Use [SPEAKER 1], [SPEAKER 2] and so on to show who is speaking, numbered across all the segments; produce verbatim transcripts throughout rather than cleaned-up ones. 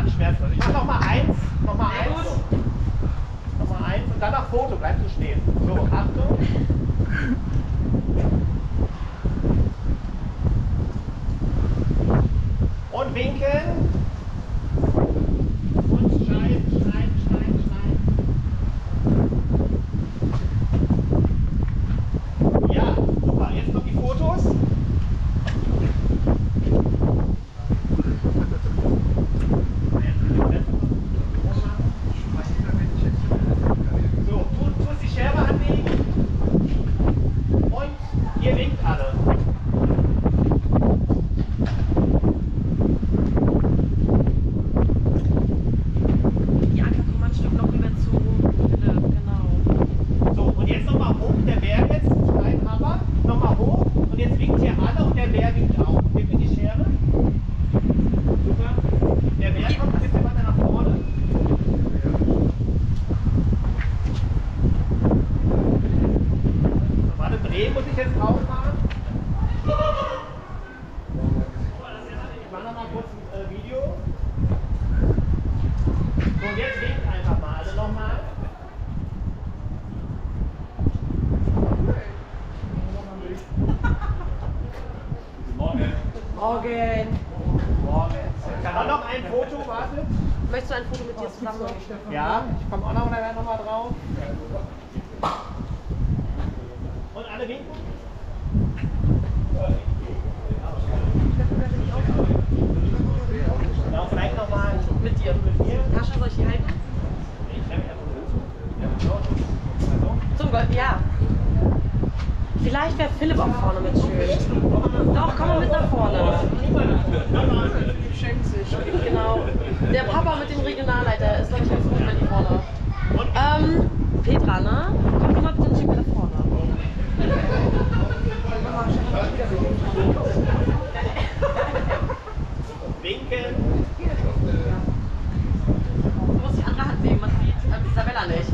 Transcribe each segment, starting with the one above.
[SPEAKER 1] ganz schmerzlos. Ich mach noch mal eins, noch mal eins, noch mal eins und dann nach Foto, bleibst du stehen. So, Achtung. Und winken. Und schneiden, schneiden, schneiden, schneiden. Ja, super. Jetzt noch die Fotos. So, du tust die Schere anlegen. Und ihr winkt alle. Muss ich jetzt drauf machen? Ich mache noch mal kurz ein äh, Video. So, und jetzt winkt einfach mal. Also nochmal. Morgen. Morgen. Morgen. Dann noch ein Foto, wartet.
[SPEAKER 2] Möchtest du ein Foto mit dir zusammen?
[SPEAKER 1] Ja, ich komme auch noch mal, noch mal drauf. Und alle winken? Ja, vielleicht nochmal
[SPEAKER 2] Mit dir.
[SPEAKER 1] mit mir.
[SPEAKER 2] Tascha, soll ich die halten? Zum Gold, ja. Vielleicht wäre Philipp auch vorne mit schön. Doch, komm mal mit nach vorne. Schenkt sich. Genau. Der Papa mit dem Regionalleiter ist, glaube ich, ganz gut mit vorne. Ähm, Petra, ne? Komm, komm mal bitte ein Stück nach vorne.
[SPEAKER 1] Winken.
[SPEAKER 2] Du musst die andere Hand nehmen, man sieht äh, Isabella nicht.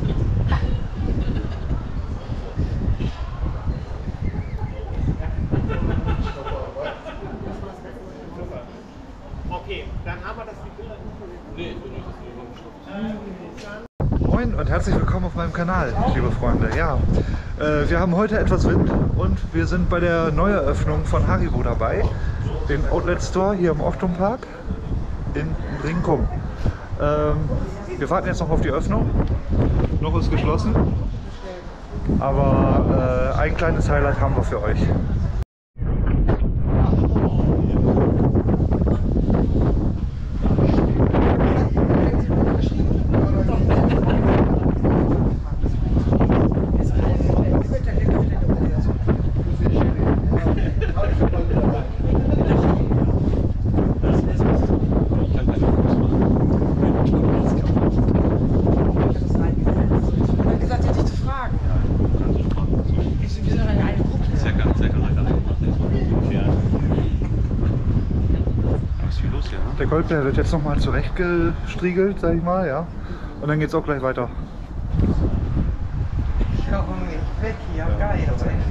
[SPEAKER 1] Okay, dann haben wir das Video.
[SPEAKER 3] Moin und herzlich willkommen auf meinem Kanal, liebe Freunde. Ja, äh, wir haben heute etwas Wind und wir sind bei der Neueröffnung von Haribo dabei, den Outlet Store hier im Ochtum Park in Brinkum. Ähm, wir warten jetzt noch auf die Öffnung, noch ist geschlossen, aber äh, ein kleines Highlight haben wir für euch. Der Kolbner wird jetzt nochmal zurechtgestriegelt, sag ich mal, ja. Und dann geht's auch gleich weiter.
[SPEAKER 4] Komm nicht weg hier, geil.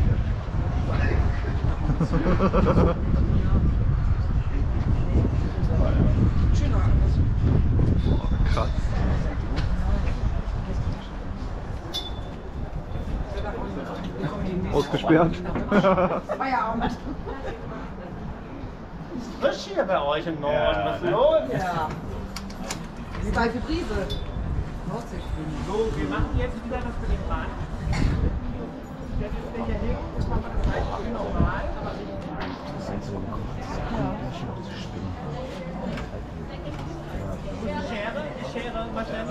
[SPEAKER 3] Boah, krass. Ausgesperrt.
[SPEAKER 4] Feierabend.
[SPEAKER 1] Frisch hier bei euch im Norden, was ist los?
[SPEAKER 4] Ja. Die steife Brise.
[SPEAKER 1] So, wir machen jetzt wieder das mit dem Rand. Der ist welcher hin, jetzt machen wir das gleich wie normal, aber nicht die Schere, die Schere, was denn?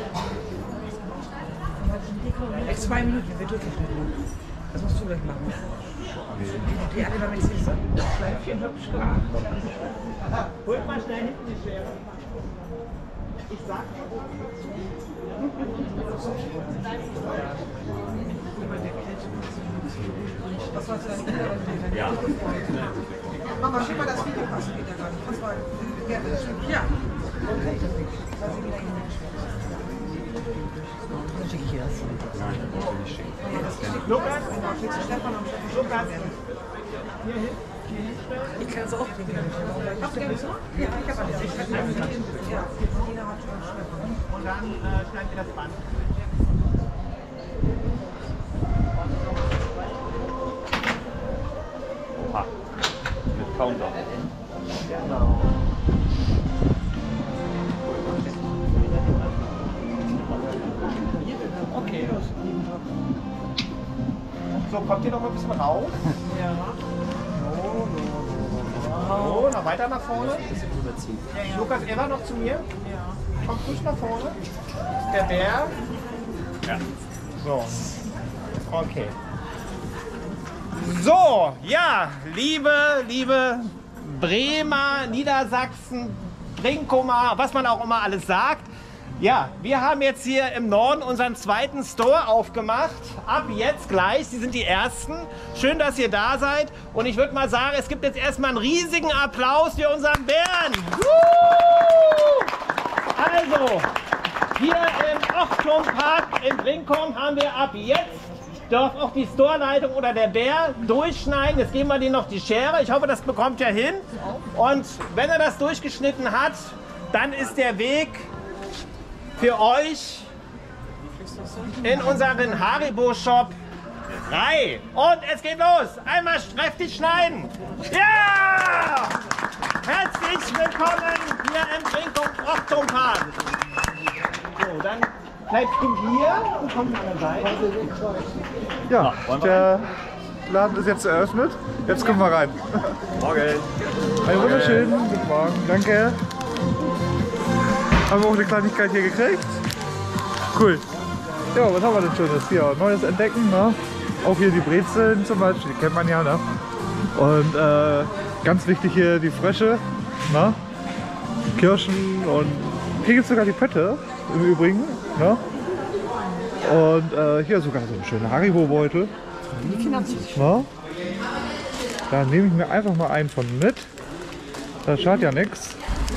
[SPEAKER 4] Jetzt zwei Minuten, wir durchgeschnitten. Das musst du gleich machen. Die alle damit sind. Schleifchen hübsch gemacht.
[SPEAKER 1] Holt mal schnell hinten die Schere. Ich sag mal.
[SPEAKER 4] Was war das denn? Ja. Mama, schick mal das Video, passt geht ja gar nicht. Kannst mal gerne. Ja. Dann schicke ich hier das. Nein, das will ich schicken.
[SPEAKER 1] Lukas,
[SPEAKER 4] Stefan und
[SPEAKER 1] Lukas. Hier hin.
[SPEAKER 4] Ich kann es auch nicht. Hast du gerne so? Ja, ich habe alles. Ich kann es ja.
[SPEAKER 1] Kommt ihr noch mal ein bisschen raus?
[SPEAKER 4] Ja.
[SPEAKER 1] So, so, noch weiter nach vorne. Lukas, Eva noch zu mir? Ja. Kommt ruhig nach vorne. Der Bär. Ja. So. Okay. So, ja, liebe, liebe Bremer, Niedersachsen, Brinkumer, was man auch immer alles sagt. Ja, wir haben jetzt hier im Norden unseren zweiten Store aufgemacht. Ab jetzt gleich, Sie sind die Ersten. Schön, dass ihr da seid. Und ich würde mal sagen, es gibt jetzt erstmal einen riesigen Applaus für unseren Bären. Also, hier im Ochtumpark in Brinkum haben wir ab jetzt, darf auch die Storeleitung oder der Bär durchschneiden. Jetzt geben wir denen noch die Schere. Ich hoffe, das bekommt er hin. Und wenn er das durchgeschnitten hat, dann ist der Weg für euch in unseren Haribo-Shop frei. Und es geht los. Einmal kräftig schneiden. Ja! Herzlich willkommen hier im Brinkum-Ochtumpark. So, dann bleibst du hier und kommst an der Seite.
[SPEAKER 3] Ja, der Laden ist jetzt eröffnet. Jetzt können wir rein.
[SPEAKER 5] Morgen.
[SPEAKER 3] Einen wunderschönen guten Morgen. Danke. Haben wir auch eine Kleinigkeit hier gekriegt. Cool. Ja, was haben wir denn Schönes hier? Neues Entdecken, ne? Auch hier die Brezeln zum Beispiel, die kennt man ja, ne? Und äh, ganz wichtig hier die Frösche, ne? Kirschen und hier gibt es sogar die Pötte im Übrigen, ne? Und äh, hier sogar so ein schöner Haribo-Beutel. Ne? Da nehme ich mir einfach mal einen von mit. Das schadet ja nichts.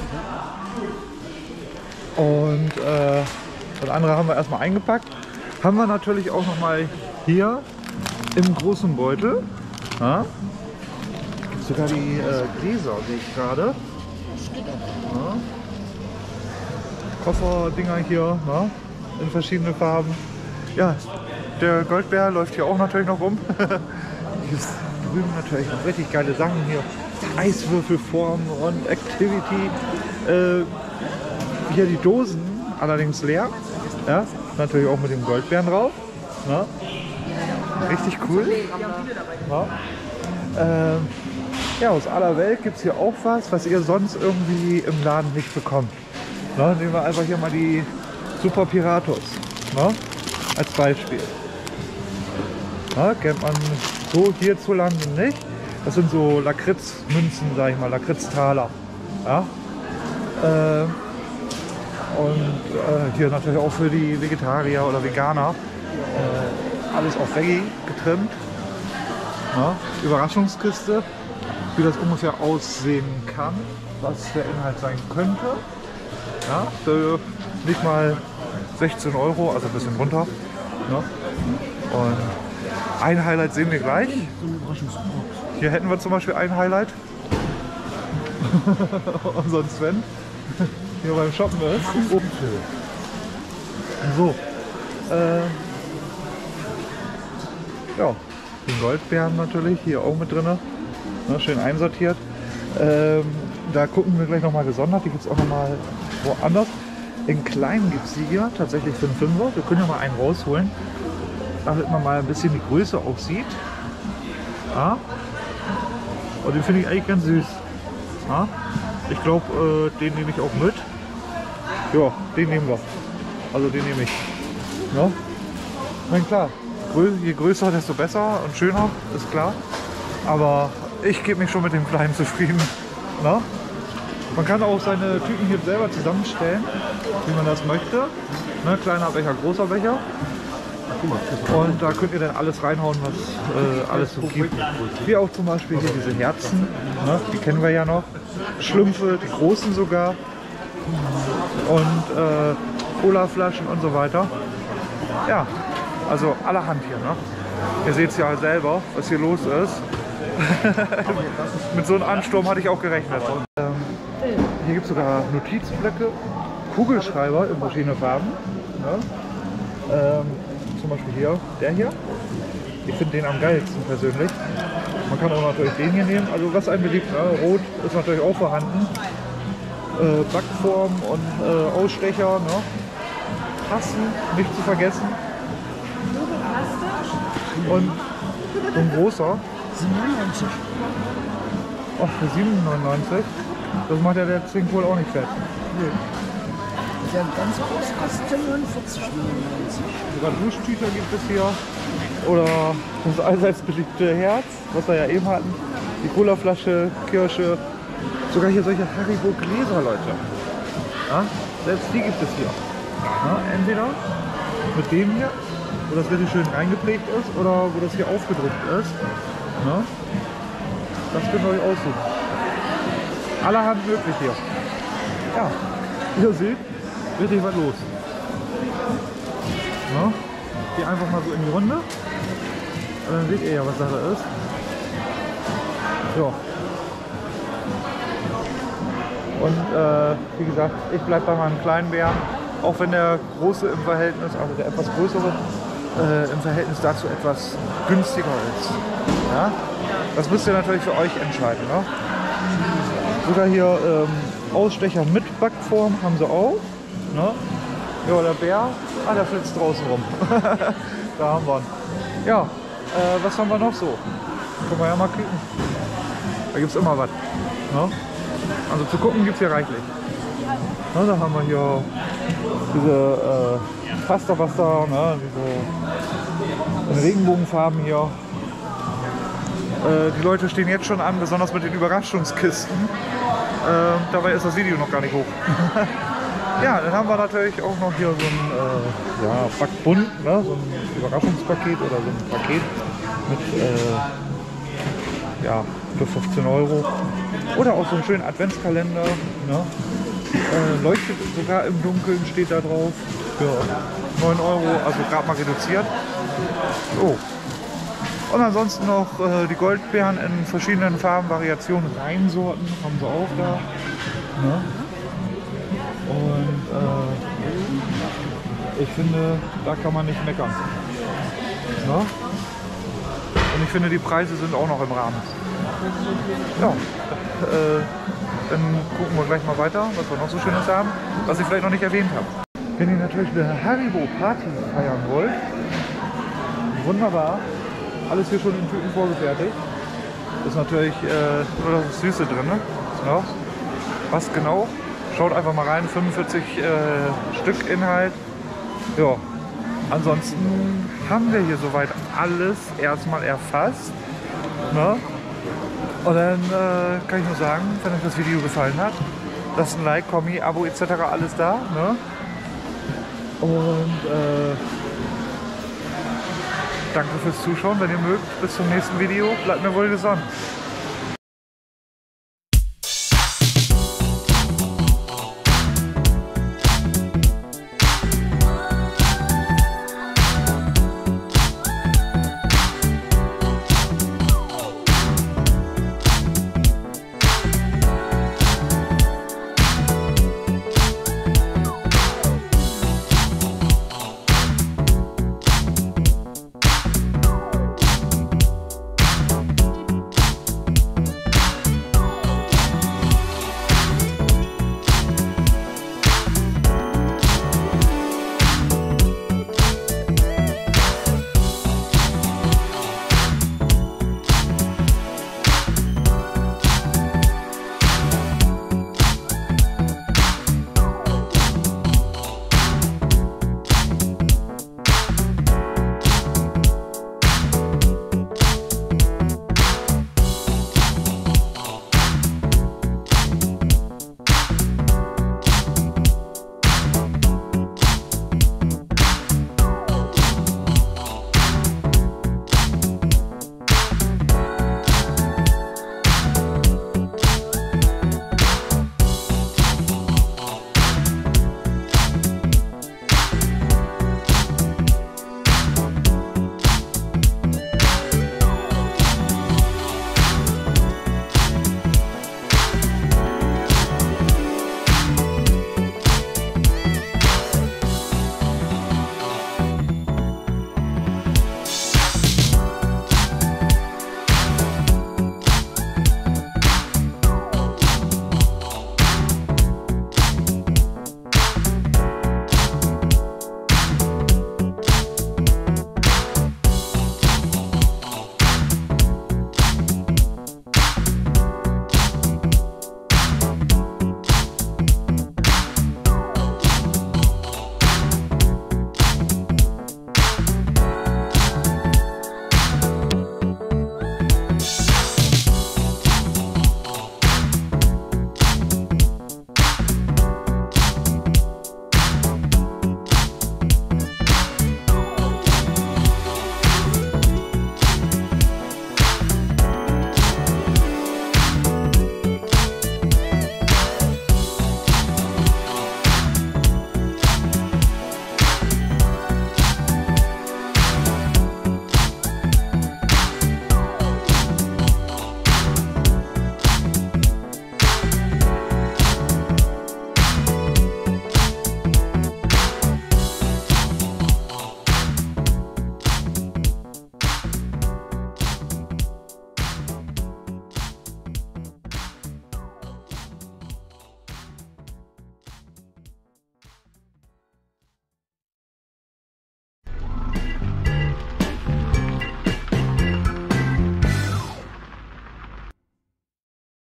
[SPEAKER 3] Und äh, das andere haben wir erstmal eingepackt. Haben wir natürlich auch noch mal hier im großen Beutel. Ja? Gibt sogar die äh, Gläser, sehe ich gerade. Ja? Kofferdinger hier, ne? In verschiedenen Farben. Ja, der Goldbär läuft hier auch natürlich noch rum. Hier ist drüben natürlich noch richtig geile Sachen hier. Eiswürfelformen und Activity. Äh, hier die Dosen, allerdings leer. Ja, natürlich auch mit dem Goldbären drauf. Na? Richtig cool. Ja. Äh, ja, aus aller Welt gibt es hier auch was, was ihr sonst irgendwie im Laden nicht bekommt. Na, nehmen wir einfach hier mal die Super Piratos. Na? Als Beispiel. Na, kennt man so hierzulande nicht. Das sind so Lakritzmünzen, sag ich mal, Lakritztaler. Ja? Äh, und äh, hier natürlich auch für die Vegetarier oder Veganer. Äh, alles auf Veggie getrimmt. Ja? Überraschungskiste, wie das ungefähr aussehen kann, was der Inhalt sein könnte. Ja? Für nicht mal sechzehn Euro, also ein bisschen runter. Ja? Und ein Highlight sehen wir gleich. Hier hätten wir zum Beispiel ein Highlight. Unseren Sven hier beim Shoppen ist. So. Äh, ja, den Goldbären natürlich hier auch mit drin. Na, schön einsortiert. Ähm, da gucken wir gleich nochmal gesondert. Die gibt es auch nochmal woanders. In kleinen gibt es die hier tatsächlich für einen Fünfer. Wir können ja mal einen rausholen, damit man mal ein bisschen die Größe auch sieht. Ja. Und den finde ich eigentlich ganz süß. Ja. Ich glaube, äh, den nehme ich auch mit. Ja, den nehmen wir. Also den nehme ich. Ja. Nein, klar. Je größer, desto besser und schöner, ist klar. Aber ich gebe mich schon mit dem Kleinen zufrieden. Na? Man kann auch seine Tüten hier selber zusammenstellen, wie man das möchte. Ne, kleiner Becher, großer Becher. Und da könnt ihr dann alles reinhauen, was äh, alles so gibt. Wie auch zum Beispiel hier diese Herzen, ne, die kennen wir ja noch. Schlümpfe, die großen sogar. Und äh, Colaflaschen und so weiter. Ja, also allerhand hier. Ne? Ihr seht es ja selber, was hier los ist. Mit so einem Ansturm hatte ich auch gerechnet. Und, ähm, hier gibt es sogar Notizblöcke, Kugelschreiber in verschiedenen Farben. Ne? Ähm, zum Beispiel hier, der hier. Ich finde den am geilsten persönlich. Man kann auch natürlich den hier nehmen, also was einem beliebt. Ne? Rot ist natürlich auch vorhanden. Äh, Backform und äh, Ausstecher. Ne? Tassen, nicht zu vergessen. Und So ein großer.
[SPEAKER 4] siebenundneunzig.
[SPEAKER 3] Ach, für sieben neunundneunzig. Das macht ja der Zink wohl auch nicht fett. Nee.
[SPEAKER 4] Der ganz groß kostet neunundvierzig neunundneunzig.
[SPEAKER 3] Sogar Duschtücher gibt es hier. Oder das allseits beliebte Herz, was wir ja eben hatten. Die Colaflasche, Kirsche. Sogar hier solche Haribo Gläser, Leute. Ja? Selbst die gibt es hier. Ja? Entweder mit dem hier, wo das richtig schön reingeprägt ist, oder wo das hier aufgedruckt ist. Ja? Das könnt ihr euch aussuchen. Allerhand möglich hier. Ja, ihr seht, richtig was los. Ja? Geh einfach mal so in die Runde. Und dann seht ihr ja, was Sache ist. Ja. Und äh, wie gesagt, ich bleibe bei meinem kleinen Bär. Auch wenn der große im Verhältnis, also der etwas größere, äh, im Verhältnis dazu etwas günstiger ist. Ja? Das müsst ihr natürlich für euch entscheiden. Ne? Sogar hier ähm, Ausstecher mit Backform haben sie auch. Ne? Ja, der Bär, ah, der flitzt draußen rum. Da haben wir ihn. Ja, äh, was haben wir noch so? Können wir ja mal kicken. Da gibt es immer was. Ne? Also zu gucken gibt es hier reichlich. Ne, da haben wir hier diese äh, Pasta-Pasta, ne, diese Regenbogenfarben hier. Äh, die Leute stehen jetzt schon an, besonders mit den Überraschungskisten. Äh, dabei ist das Video noch gar nicht hoch. Ja, dann haben wir natürlich auch noch hier so ein äh, ja, Backbund, ne, so ein Überraschungspaket oder so ein Paket mit äh, ja, für fünfzehn Euro. Oder auch so einen schönen Adventskalender. Ne? Äh, leuchtet sogar im Dunkeln, steht da drauf. Für neun Euro, also gerade mal reduziert. Oh. Und ansonsten noch äh, die Goldbeeren in verschiedenen Farben, Variationen, Reinsorten haben sie auch da. Ne? Und äh, ich finde, da kann man nicht meckern. Ne? Und ich finde, die Preise sind auch noch im Rahmen. Ja, äh, dann gucken wir gleich mal weiter, was wir noch so Schönes haben, was ich vielleicht noch nicht erwähnt habe. Wenn ihr natürlich eine Haribo-Party feiern wollt, wunderbar, alles hier schon in Tüten vorgefertigt. Ist natürlich äh, nur das Süße drin. Ne? Ja. Was genau? Schaut einfach mal rein, fünfundvierzig äh, Stück Inhalt. Ja. Ansonsten haben wir hier soweit alles erstmal erfasst. Ne? Und dann äh, kann ich nur sagen, wenn euch das Video gefallen hat, lasst ein Like, Kommi, Abo et cetera alles da. Ne? Und äh, danke fürs Zuschauen, wenn ihr mögt. Bis zum nächsten Video. Bleibt mir wohl gesonnen.